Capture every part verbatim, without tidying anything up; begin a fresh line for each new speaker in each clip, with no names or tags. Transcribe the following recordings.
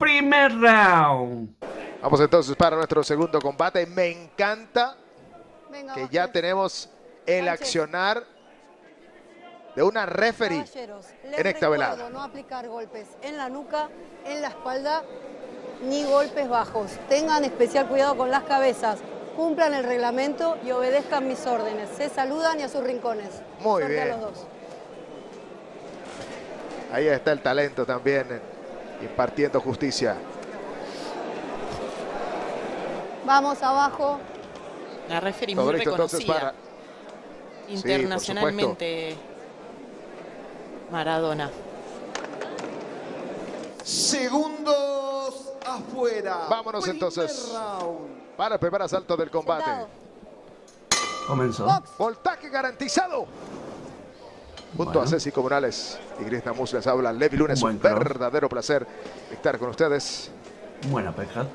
primer round.
Vamos entonces para nuestro segundo combate. Me encanta
Venga,
que
Vázquez.
ya tenemos el
Sánchez.
accionar de una referee
Caballeros, les
en esta velada.
recuerdo no aplicar golpes en la nuca, en la espalda, ni golpes bajos. Tengan especial cuidado con las cabezas. Cumplan el reglamento y obedezcan mis órdenes. Se saludan y a sus rincones.
Muy
Suerte a
bien.
los dos.
Ahí está el talento también, eh, impartiendo justicia.
Vamos abajo.
La referee muy
Favorito entonces
reconocida
para...
internacionalmente, Maradona.
Segundos afuera.
Vámonos
Primer
entonces
round.
para el primer asalto del combate.
Sentado.
Comenzó.
Box.
Voltaje garantizado. Junto
Bueno.
a Ceci Comunales y Gris Namus les habla Levi Lunes.
Buen
Un
cross.
verdadero placer estar con ustedes.
Buena peja.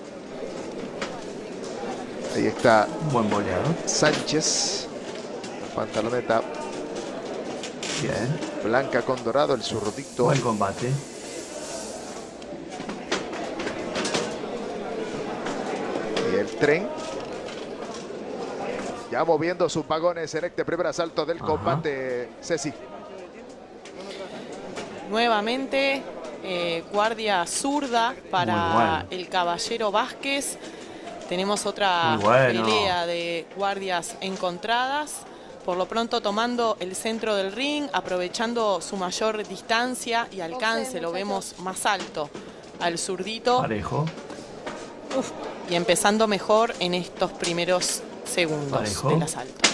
Ahí está
Buen boleado.
Sánchez. La pantaloneta
Bien.
blanca con dorado, el zurdito.
Buen combate.
Y el tren. Ya moviendo sus vagones en este primer asalto del
Ajá.
combate, Ceci.
Nuevamente, eh, guardia zurda para
Muy bueno.
el caballero Vázquez. Tenemos otra
Muy bueno.
pelea de guardias encontradas. Por lo pronto tomando el centro del ring, aprovechando su mayor distancia y alcance. Lo vemos más alto al zurdito.
Parejo.
Uf, y empezando mejor en estos primeros segundos
Parejo.
del asalto.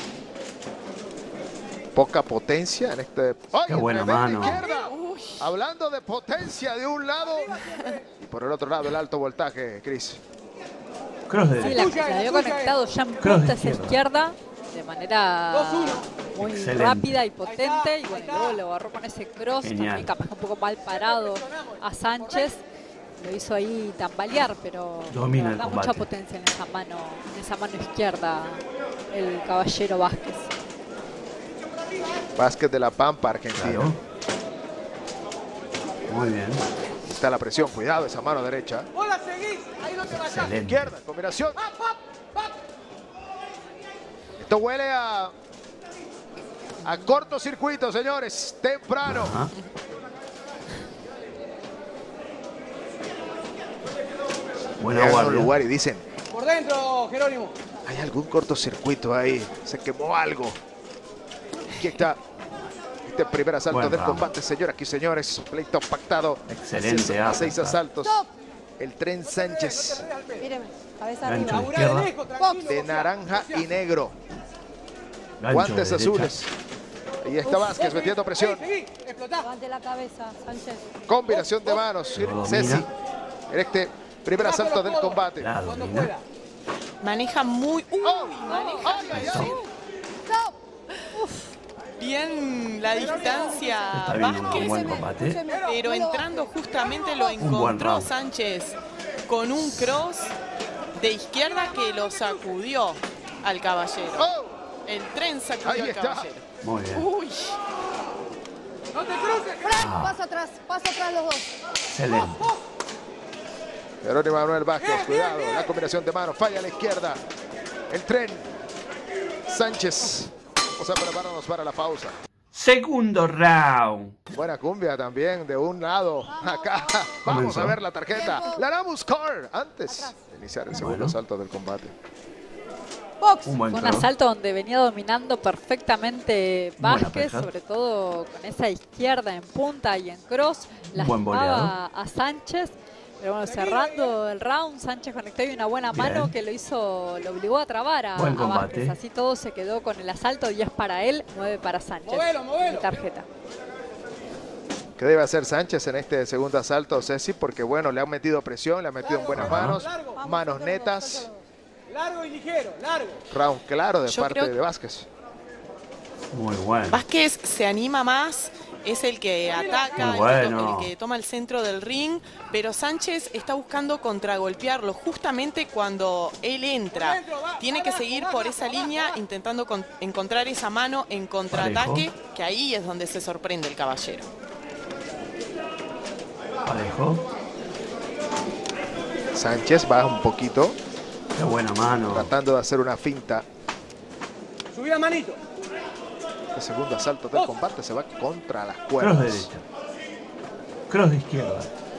Poca potencia en este... ¡Ay,
Qué buena
tremenda
mano!
izquierda! Hablando de potencia de un lado y por el otro lado el alto voltaje, Cris.
Cross de
Sí, la,
derecha.
la había conectado ya en
Cross de
punta hacia
izquierda.
izquierda de manera muy
Excelente.
rápida y potente. Y bueno, luego lo agarró con ese cross,
Genial.
también capaz que un poco mal parado a Sánchez. Lo hizo ahí tambalear, pero
Domina el
da
combate.
mucha potencia en esa mano, en esa mano izquierda el caballero Vázquez.
Vázquez de la Pampa, Argentina.
Claro. Muy bien.
Está la presión, cuidado esa mano derecha.
Hola, seguís. Ahí no te vayas.
Excelente.
Izquierda, combinación. Esto huele a a cortocircuito, señores, temprano.
Ajá. Buena
Llegan a un
guardia.
lugar y dicen,
Por dentro, Jerónimo.
hay algún cortocircuito ahí, se quemó algo. Aquí está este primer asalto
Buen
del
round.
combate, señoras y señores. Pleito pactado.
Excelente
A seis
uppercut.
asaltos.
Stop.
El tren Sánchez
Míreme. Cabeza
Gancho
arriba.
de
Laburá de
izquierda.
lejos, tranquilo,
de
boxea.
naranja y negro.
Gancho
Guantes
de derecha.
azules. Ahí está Vázquez metiendo presión.
Seguí, seguí, explotá.
Levante la cabeza, Sánchez.
Combinación de manos.
Lo domina.
Ceci en este primer asalto del combate.
La
Cuando
domina.
pueda.
Maneja muy... Uy,
Oh,
maneja
ay, ay,
Eso.
ay.
Stop.
bien la distancia
Está viendo un
Vázquez,
buen combate.
Escúcheme,
pero
no lo
entrando
baje.
justamente lo
buen
encontró
round.
Sánchez con un cross de izquierda que lo sacudió al caballero.
Oh,
El tren sacudió
Ahí
al
está.
caballero.
Muy bien.
Uy,
No te cruces.
Frank, paso atrás, paso atrás los dos.
Excelente.
Jerónimo Manuel Vázquez, cuidado. La combinación de manos. Falla a la izquierda. El tren. Sánchez. Vamos a prepararnos para la pausa.
Segundo round.
Buena cumbia también de un lado. Acá. Vamos
Comenzó.
a ver la tarjeta. La Namus Core. Antes de iniciar el segundo
Bueno.
asalto del combate.
Box.
Un buen
Fue un
cross.
asalto donde venía dominando perfectamente
Buena
Vázquez,
peja.
sobre todo con esa izquierda en punta y en cross.
Buen boleado.
Lastimaba a Sánchez. Pero bueno, cerrando el round, Sánchez conectó y una buena
Bien.
mano que lo hizo, lo obligó a trabar a,
Buen
a
combate.
Vázquez. Así todo se quedó con el asalto, diez para él, nueve para Sánchez.
Movelo, movelo.
Mi tarjeta.
¿Qué debe hacer Sánchez en este segundo asalto, Ceci? Porque bueno, le han metido presión, le han metido en buenas manos.
Largo.
Manos netas.
Largo y ligero, largo.
Round claro de
Yo
parte
creo-
de Vázquez.
Muy bueno.
Vázquez se anima más, es el que ataca,
Muy
el,
bueno.
que, el que toma el centro del ring, pero Sánchez está buscando contragolpearlo justamente cuando él entra. Tiene que seguir por esa línea intentando con- encontrar esa mano en contraataque,
Parejo.
que ahí es donde se sorprende el caballero.
Parejo.
Sánchez baja un poquito,
Qué buena mano.
tratando de hacer una finta.
Subí la manito.
El segundo asalto del combate se va contra las
Cross
cuerdas.
derecha. Cross de izquierda.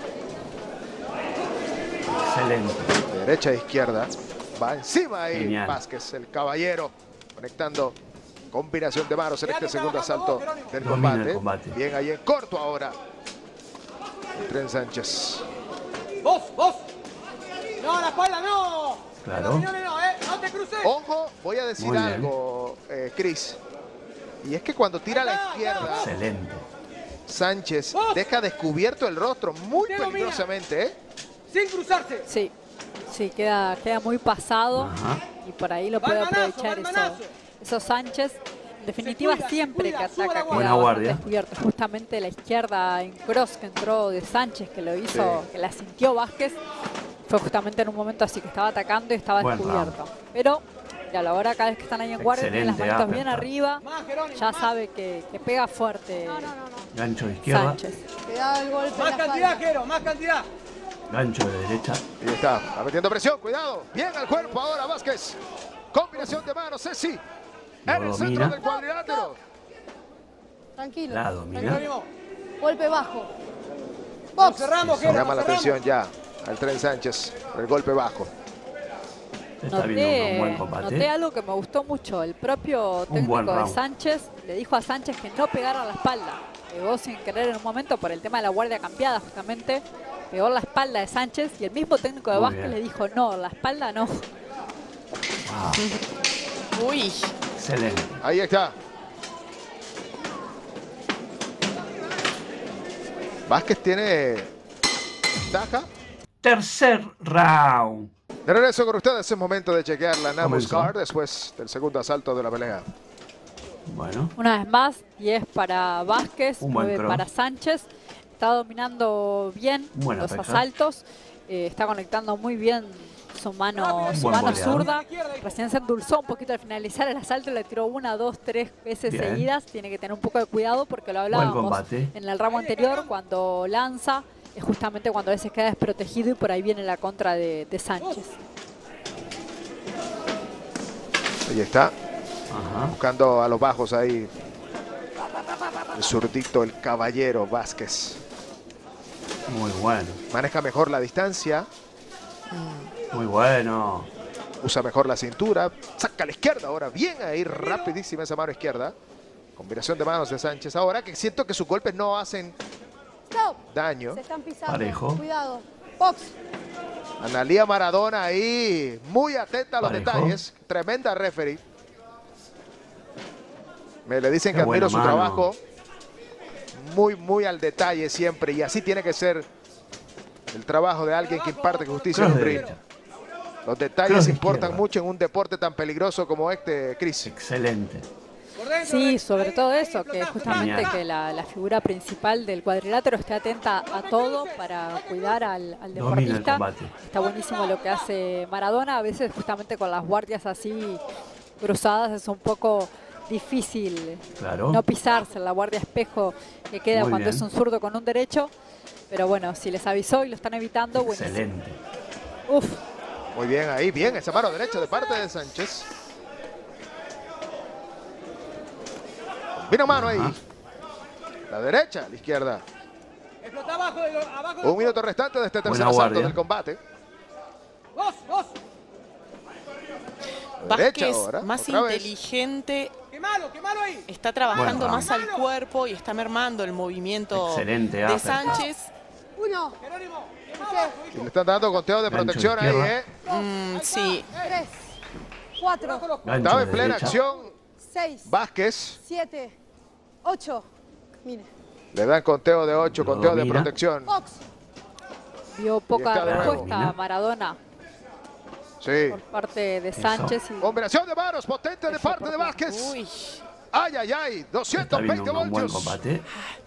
Excelente.
De derecha a izquierda. Va encima ahí
Genial.
Vázquez, el caballero. Conectando combinación de manos en este segundo asalto del
Domina
combate.
el combate.
Bien ahí en corto ahora. El Tren Sánchez.
Vos, vos. No, la espalda no.
Claro.
No, no, no, eh. No te cruces.
Ojo, voy a decir
Muy bien.
algo, eh, Chris. Y es que cuando tira a la izquierda,
Excelente.
Sánchez deja descubierto el rostro muy
Usted domina.
peligrosamente, ¿eh?
Sin cruzarse.
Sí, sí, queda, queda muy pasado
Ajá.
y por ahí lo
Va
puede
el manazo,
aprovechar
va el
eso,
manazo.
eso Sánchez. En definitiva,
Se cuida, se
siempre
cuida,
que
sube la
ataca
guardia.
queda
Buena
bastante
guardia.
descubierto. Justamente la izquierda en cross que entró de Sánchez, que lo hizo,
Sí.
que la sintió Vázquez, fue justamente en un momento así que estaba atacando y estaba
Buen
descubierto. Pero ya la hora cada vez que están ahí en guardia, tienen las
Excelente
manitos bien
uppercut.
arriba,
Más, Jerónimo.
ya
más.
sabe que, que pega fuerte
No, no, no, no.
Gancho de izquierda.
Sánchez.
Cuidado el golpe
Más
en la
cantidad,
espalda.
Jero, más cantidad.
Gancho de derecha.
Y está, va metiendo presión, cuidado. Bien al cuerpo ahora Vázquez. Combinación de manos, Ceci.
Lo
En el centro
domina.
del cuadrilátero.
Tranquilo.
La domina.
Jerónimo.
Golpe bajo.
Nos
Box.
cerramos,
Eso.
Jero.
Llama la
nos cerramos.
atención ya al Tren Sánchez por el golpe bajo.
Se está viendo
Noté,
un buen
noté
combate.
algo que me gustó mucho. El propio
Un buen
técnico de
round.
Sánchez le dijo a Sánchez que no pegara a la espalda. Pegó sin querer en un momento por el tema de la guardia cambiada, justamente. Pegó en la espalda de Sánchez y el mismo técnico de
Muy
Vázquez
bien.
le dijo, no, la espalda no.
Wow.
Uy,
Excelente.
Ahí está. Vázquez tiene ventaja.
Tercer round.
De regreso con ustedes, es momento de chequear la Namus
Comenzó.
Card después del segundo asalto de la pelea.
Bueno.
Una vez más, diez para Vázquez,
Un buen
nueve
cross.
para Sánchez. Está dominando bien
Buena
los
pecha.
asaltos. Eh, está conectando muy bien su mano, su
Buen
mano
boleador.
zurda. Recién se endulzó un poquito al finalizar el asalto, le tiró una, dos, tres veces
Bien.
seguidas. Tiene que tener un poco de cuidado porque lo
Buen
hablábamos
combate.
en el ramo anterior, cuando lanza, es justamente cuando a veces queda desprotegido y por ahí viene la contra de, de Sánchez.
Ahí está,
Ajá.
buscando a los bajos ahí. El zurdito, el caballero Vázquez.
Muy bueno.
Maneja mejor la distancia,
Muy bueno.
usa mejor la cintura, saca a la izquierda ahora, bien ahí, rapidísima esa mano izquierda. Combinación de manos de Sánchez ahora, que siento que sus golpes no hacen
Stop.
daño.
Se están pisando.
Parejo.
Cuidado. Box.
Analía Maradona ahí, muy atenta a los
Parejo.
detalles. Tremenda referee. Me le dicen
Qué
que admiro
buena
su
mano.
trabajo. Muy, muy al detalle siempre. Y así tiene que ser el trabajo de alguien que imparte justicia en
Cross
un
de
ring.
derecha.
Los detalles
Cross de
importan
izquierda.
mucho en un deporte tan peligroso como este, Chris.
Excelente.
Por dentro,
Sí,
ahí,
sobre
ahí,
todo
ahí,
eso, que
explotá,
justamente
Genial.
que la, la figura principal del cuadrilátero esté atenta a todo para cuidar al, al
Domina el
deportista.
combate.
Está buenísimo lo que hace Maradona, a veces justamente con las guardias así cruzadas es un poco difícil
Claro.
no pisarse en la guardia espejo que queda
Muy
cuando
bien.
es un zurdo con un derecho. Pero bueno, si les avisó y lo están evitando, buenísimo.
Excelente.
Uf,
Muy bien ahí, bien. Esa mano derecha de parte de Sánchez. Vino mano ahí.
Ajá.
La derecha, la izquierda.
Explotá abajo de lo- abajo de
Un minuto restante de este tercer
Buena
asalto
guardia.
del combate.
Vos, vos.
La derecha
Vázquez
ahora,
más
otra vez.
inteligente,
Quemalo, quemalo ahí.
está trabajando
Buen
más
round.
al cuerpo y está mermando el movimiento
Excelente
de
uppercut.
Sánchez.
Uno.
Jerónimo, quemá
¿Qué?
abajo,
Y
¿viste?
le están dando conteo de
Gancho
protección ahí,
izquierda.
¿eh?
Mm, sí,
Tres. Cuatro.
Abajo los-
Gancho
Estaba
de
en plena
derecha.
acción.
Seis.
Vázquez.
Siete. Ocho. Mire.
Le dan conteo de ocho,
Lo
conteo de
domina.
protección.
Box.
vio
Y
poca
está de nuevo.
respuesta a Maradona
Sí.
por parte de
Eso.
Sánchez. Y
Combinación de manos potente de
Eso,
parte de
porque-
Vázquez.
uy,
Ay, ay, ay.
Está
doscientos
viendo
veinte
un buen
voltios.
combate.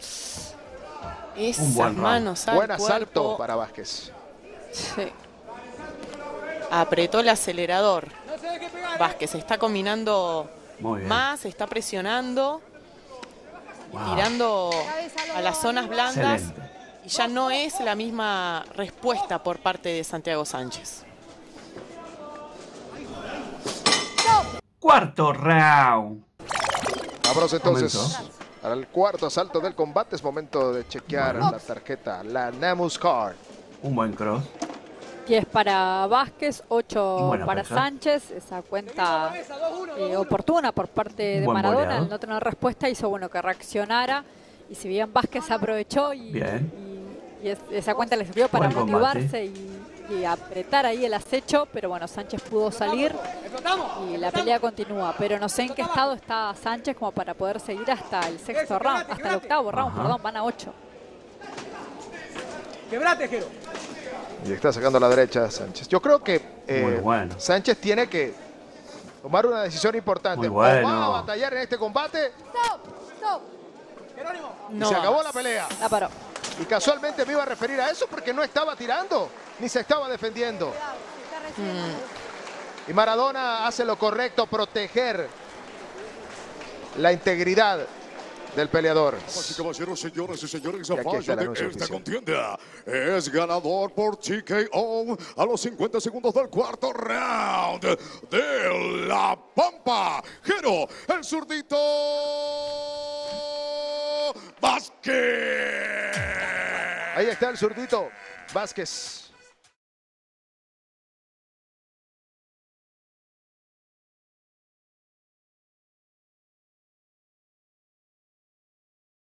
esas
buen round.
manos al
Buen asalto
cuerpo.
para Vázquez.
Sí. Apretó el acelerador.
No se deje pegar. ¿eh?
Vázquez está combinando
Muy bien.
más, está presionando,
Wow.
tirando
Cabeza,
a las zonas blandas
Excelente.
Y ya no es la misma respuesta por parte de Santiago Sánchez.
Cuarto round.
Vámonos entonces
Momento.
al cuarto asalto del combate. Es momento de chequear
Bueno.
la tarjeta, la Namus Card.
Un buen cross.
diez para Vázquez, ocho
Buena
para
pesa.
Sánchez. Esa cuenta eh, oportuna por parte de
Buen
Maradona.
boleado.
Al no tener respuesta hizo bueno que reaccionara. Y si bien Vázquez aprovechó y,
Bien.
y- y es- esa cuenta le sirvió para
Buen
motivarse y, y apretar ahí el acecho. Pero bueno, Sánchez pudo salir y la pelea continúa. Pero no sé en qué estado está Sánchez como para poder seguir hasta el sexto round, hasta el octavo round,
Ajá.
perdón, van a ocho.
Quebrate, Jero.
Y está sacando a la derecha Sánchez. Yo creo que eh,
Muy bueno.
Sánchez tiene que tomar una decisión importante.
Muy
O
bueno.
va a batallar en este combate
Stop, stop.
Jerónimo.
y
No
se acabó
más.
la pelea.
La paró.
Y casualmente me iba a referir a eso porque no estaba tirando ni se estaba defendiendo.
Cuidado, se está recibiendo.
Y Maradona hace lo correcto, proteger la integridad del peleador.
Damas y caballeros, señoras y señores,
Y
a
aquí está
fallo
el
de
anuncio
esta
oficial.
contienda es ganador por T K O a los cincuenta segundos del cuarto round de La Pampa. Jero, el zurdito Vázquez.
Ahí está el zurdito Vázquez.